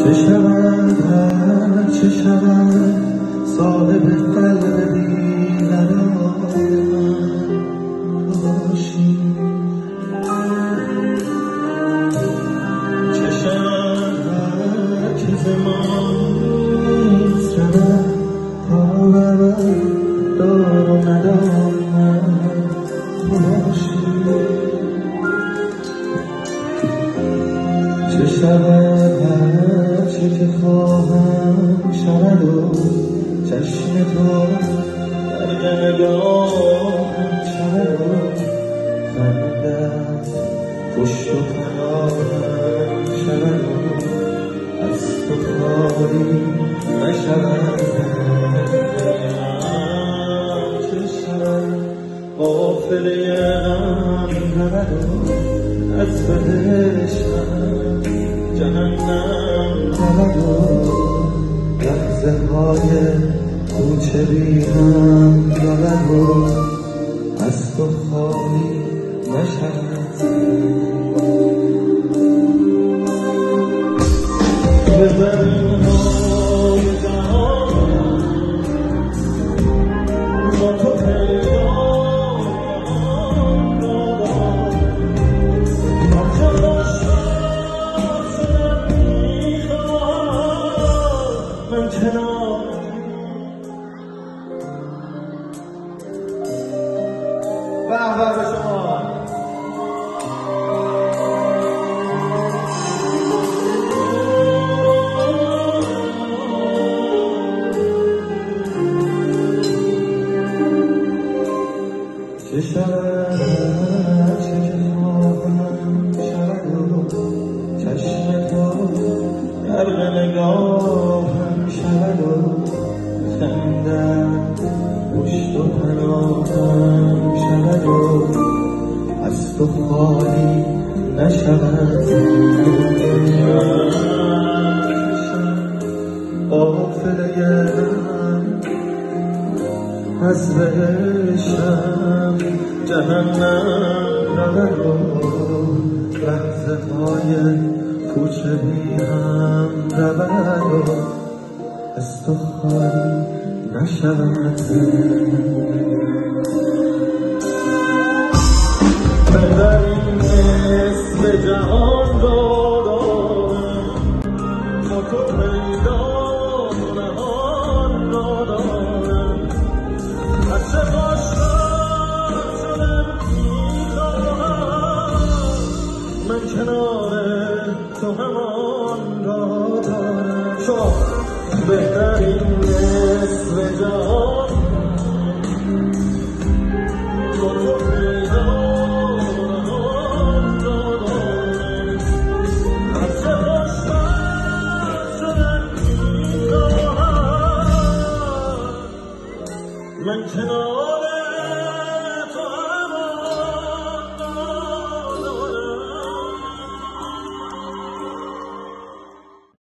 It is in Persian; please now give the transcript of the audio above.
چه شود هر چه شود صاحب قلب بیقرار من باشی. چه شود هر چه زمان نیست رود تا برد دار و ندار من باشی. چه شود هر چه که خواهم شود و چشم تو در نگاهم شود و خندت پشت و پناهم شود و از تو خالی نشود. چه شود قافله غم رود و از بهشتم جهنم رود و لحظه های کوچه بی هم رود و از تو خالی نشود. به زمین‌های جهان با تو پیدا به به شما. چه شود چه که خواهم شود و چشم تو غرق نگاهم شود و خندت پشت و پناهم شود و از تو خالی نشود. قافله غم از بهشتم جهنم رود و لحظه های کوچه بی هم رود و از تو خالی نشود. بذاریم اسم جهان رو دارم با تو پیدا نهان رو دارم. از چه باشم شدم میخواهم من کنار تو همان